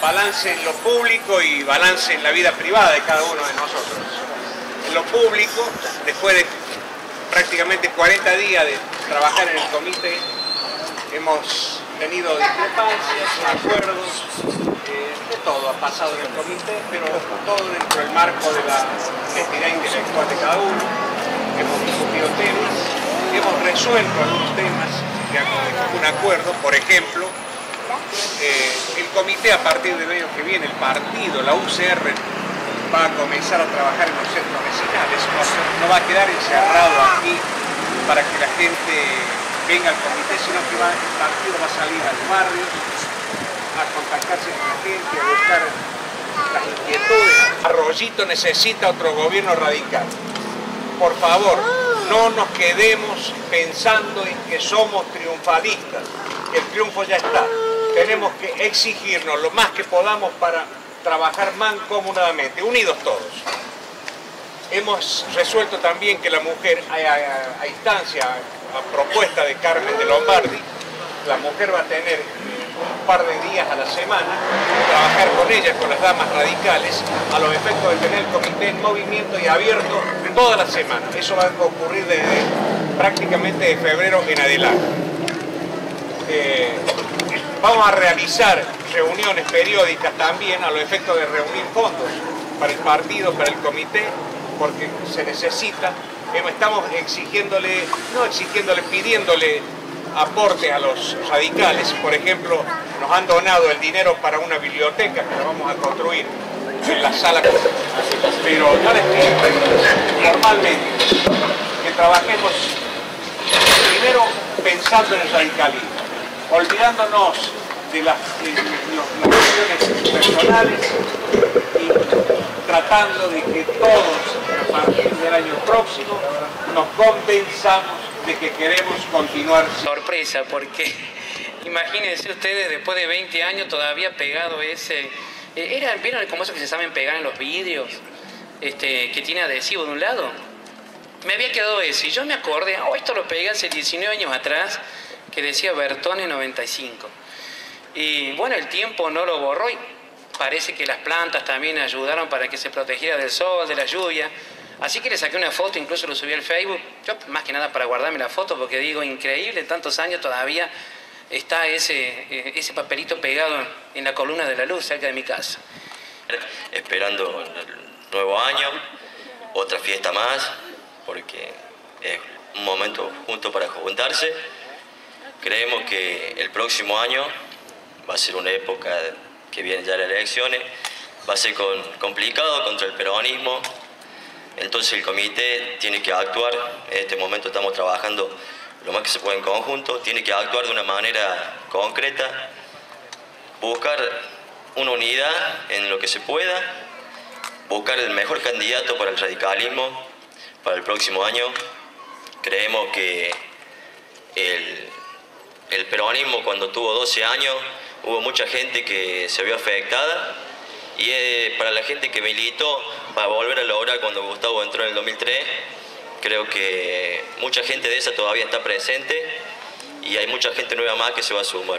balance en lo público y balance en la vida privada de cada uno de nosotros. En lo público, después de prácticamente 40 días de trabajar en el comité, hemos tenido discrepancias, acuerdos, de todo ha pasado en el comité, pero todo dentro del marco de la honestidad intelectual de cada uno. Hemos discutido temas, hemos resuelto algunos temas de un acuerdo. Por ejemplo, el comité, a partir del año que viene, el partido, la UCR, va a comenzar a trabajar en los centros vecinales, no va a quedar encerrado aquí para que la gente venga al comité, sino que el partido va a salir a los barrios, a contactarse con la gente, a buscar las inquietudes. Arroyito necesita otro gobierno radical. Por favor, no nos quedemos pensando en que somos triunfalistas, que el triunfo ya está. Tenemos que exigirnos lo más que podamos para trabajar mancomunadamente, unidos todos. Hemos resuelto también que la mujer, a instancia, a propuesta de Carmen de Lombardi, la mujer va a tener un par de días a la semana, trabajar con ella, con las damas radicales, a los efectos de tener el comité en movimiento y abierto toda la semana. Eso va a ocurrir desde prácticamente de febrero en adelante. Vamos a realizar reuniones periódicas también a los efectos de reunir fondos para el partido, para el comité, porque se necesita. Estamos pidiéndole aportes a los radicales. Por ejemplo, nos han donado el dinero para una biblioteca que la vamos a construir en la sala. Pero yo les pido formalmente que trabajemos primero pensando en el radicalismo, olvidándonos de las cuestiones personales y tratando de que todos, a partir del año próximo, nos convenzamos de que queremos continuar. Sorpresa, porque imagínense ustedes, después de 20 años todavía pegado ese... ¿Vieron cómo eso que se saben pegar en los vidrios? Que tiene adhesivo de un lado. Me había quedado ese, y yo me acordé, esto lo pegué hace 19 años atrás, que decía Bertone 95. Y bueno, el tiempo no lo borró y parece que las plantas también ayudaron para que se protegiera del sol, de la lluvia. Así que le saqué una foto, incluso lo subí al Facebook, yo más que nada para guardarme la foto, porque digo, increíble, tantos años todavía está ese papelito pegado en la columna de la luz cerca de mi casa. Esperando el nuevo año, otra fiesta más, porque es un momento justo para juntarse. Creemos que el próximo año va a ser una época que vienen ya las elecciones, va a ser complicado contra el peronismo, entonces el comité tiene que actuar. En este momento estamos trabajando lo más que se puede en conjunto, tiene que actuar de una manera concreta, buscar una unidad en lo que se pueda, buscar el mejor candidato para el radicalismo para el próximo año. Creemos que el peronismo, cuando tuvo 12 años, hubo mucha gente que se vio afectada, y para la gente que militó para volver a lograr cuando Gustavo entró en el 2003, creo que mucha gente de esa todavía está presente y hay mucha gente nueva más que se va a sumar.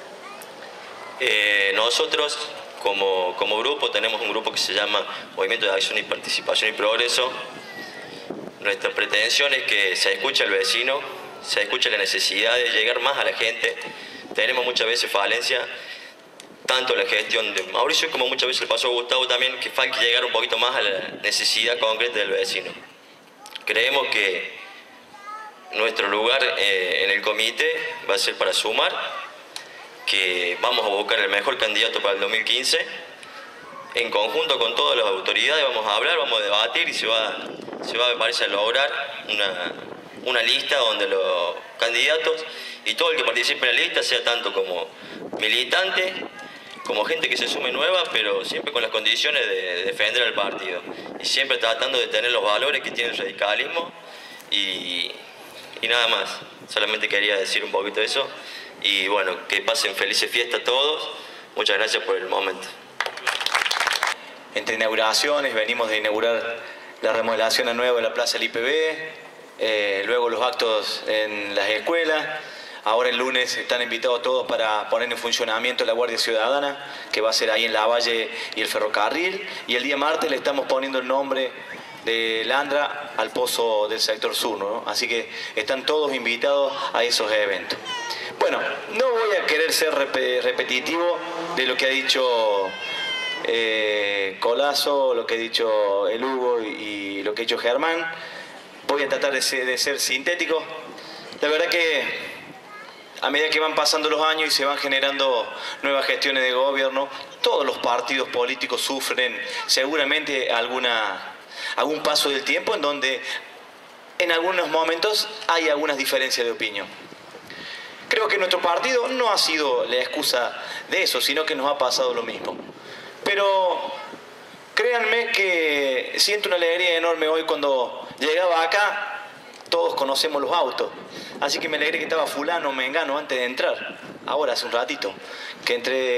Nosotros como grupo tenemos un grupo que se llama Movimiento de Acción y Participación y Progreso. Nuestra pretensión es que se escuche al vecino, se escuche la necesidad de llegar más a la gente. Tenemos muchas veces falencia, tanto la gestión de Mauricio como muchas veces le pasó a Gustavo también, que falta llegar un poquito más a la necesidad concreta del vecino. Creemos que nuestro lugar en el comité va a ser para sumar, que vamos a buscar el mejor candidato para el 2015. En conjunto con todas las autoridades vamos a hablar, vamos a debatir y se va me parece, a lograr una lista donde los candidatos y todo el que participe en la lista sea tanto como militante, como gente que se sume nueva, pero siempre con las condiciones de defender al partido y siempre tratando de tener los valores que tiene el radicalismo y nada más. Solamente quería decir un poquito de eso y bueno, que pasen felices fiestas todos. Muchas gracias por el momento. Entre inauguraciones, venimos de inaugurar la remodelación nueva de la Plaza del IPB, luego los actos en las escuelas. Ahora el lunes están invitados todos para poner en funcionamiento la Guardia Ciudadana, que va a ser ahí en Lavalle y el ferrocarril. Y el día martes le estamos poniendo el nombre de Landra al pozo del sector sur, ¿no? Así que están todos invitados a esos eventos. Bueno, no voy a querer ser repetitivo de lo que ha dicho Colazo, lo que ha dicho el Hugo y lo que ha dicho Germán. Voy a tratar de ser sintético. La verdad que a medida que van pasando los años y se van generando nuevas gestiones de gobierno, todos los partidos políticos sufren seguramente algún paso del tiempo en donde en algunos momentos hay algunas diferencias de opinión. Creo que nuestro partido no ha sido la excusa de eso, sino que nos ha pasado lo mismo. Pero créanme que siento una alegría enorme hoy cuando llegaba acá. Todos conocemos los autos, así que me alegré que estaba fulano, mengano antes de entrar. Ahora, hace un ratito, que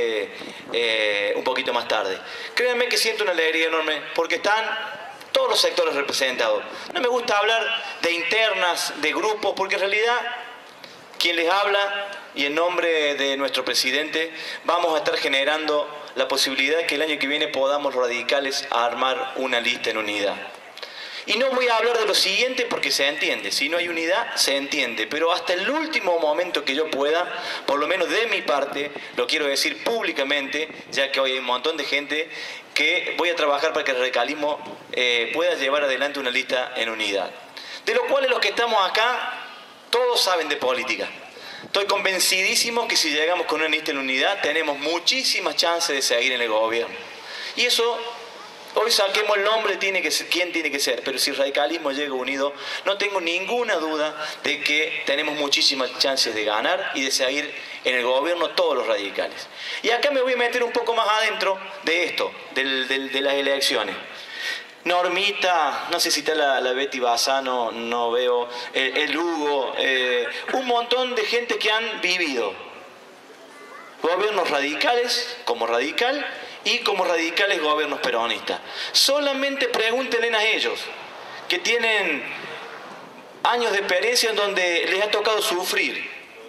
entré un poquito más tarde. Créanme que siento una alegría enorme porque están todos los sectores representados. No me gusta hablar de internas, de grupos, porque en realidad quien les habla y en nombre de nuestro presidente vamos a estar generando la posibilidad de que el año que viene podamos los radicales armar una lista en unidad. Y no voy a hablar de lo siguiente porque se entiende, si no hay unidad se entiende, pero hasta el último momento que yo pueda, por lo menos de mi parte, lo quiero decir públicamente, ya que hoy hay un montón de gente, que voy a trabajar para que el radicalismo pueda llevar adelante una lista en unidad. De lo cual los que estamos acá, todos saben de política. Estoy convencidísimo que si llegamos con una lista en unidad, tenemos muchísimas chances de seguir en el gobierno. Y eso... Hoy saquemos el nombre, quién tiene que ser, pero si el radicalismo llega unido, no tengo ninguna duda de que tenemos muchísimas chances de ganar y de seguir en el gobierno todos los radicales. Y acá me voy a meter un poco más adentro de esto, de las elecciones. Normita, no sé si está la Betty Bazano, no veo, el Hugo, un montón de gente que han vivido gobiernos radicales, como radical, y como radicales gobiernos peronistas. Solamente pregúntenle a ellos, que tienen años de experiencia en donde les ha tocado sufrir,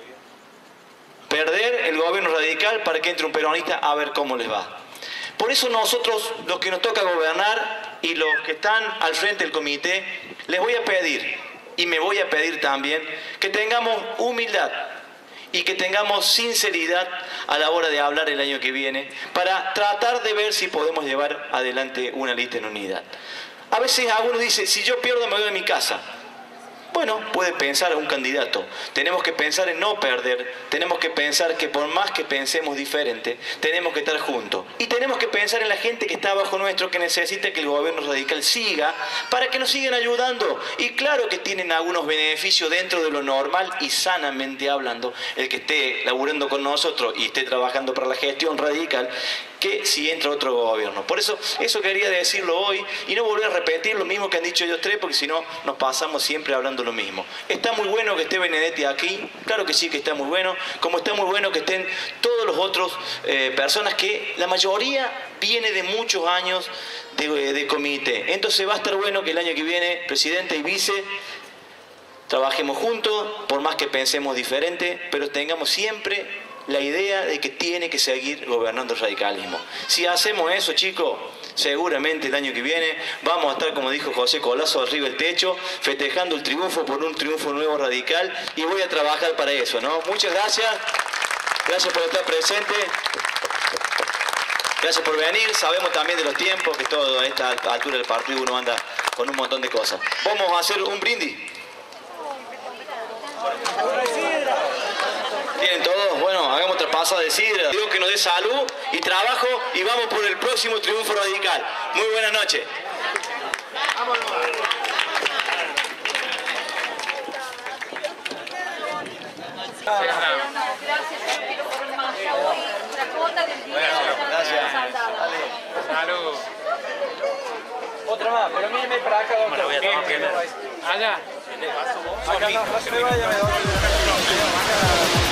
perder el gobierno radical para que entre un peronista, a ver cómo les va. Por eso nosotros, los que nos toca gobernar y los que están al frente del comité, les voy a pedir, y me voy a pedir también, que tengamos humildad y que tengamos sinceridad a la hora de hablar el año que viene para tratar de ver si podemos llevar adelante una lista en unidad. A veces algunos dicen, si yo pierdo me voy a mi casa. Bueno, puede pensar a un candidato. Tenemos que pensar en no perder. Tenemos que pensar que por más que pensemos diferente, tenemos que estar juntos. Y tenemos que pensar en la gente que está abajo nuestro, que necesita que el gobierno radical siga, para que nos sigan ayudando. Y claro que tienen algunos beneficios dentro de lo normal y sanamente hablando, el que esté laburando con nosotros y esté trabajando para la gestión radical, que si entra otro gobierno. Por eso quería decirlo hoy y no volver a repetir lo mismo que han dicho ellos tres, porque si no nos pasamos siempre hablando lo mismo. Está muy bueno que esté Benedetti aquí, claro que sí que está muy bueno, como está muy bueno que estén todos los otros personas que la mayoría viene de muchos años de comité. Entonces va a estar bueno que el año que viene, presidente y vice, trabajemos juntos, por más que pensemos diferente, pero tengamos siempre la idea de que tiene que seguir gobernando el radicalismo. Si hacemos eso, chicos, seguramente el año que viene vamos a estar, como dijo José Colazo, arriba del techo, festejando el triunfo por un triunfo nuevo radical, y voy a trabajar para eso, ¿no? Muchas gracias. Gracias por estar presente. Gracias por venir. Sabemos también de los tiempos, que todo a esta altura del partido uno anda con un montón de cosas. Vamos a hacer un brindis. ¿Tienen todos? Bueno, hagamos otra pasada de sidra. Dios que nos dé salud y trabajo y vamos por el próximo triunfo radical. Muy buenas noches. Vámonos. Gracias. Salud. Otra más, pero míreme para acá. Me lo voy a tomar primero. Allá. Acá no se vaya, me doy.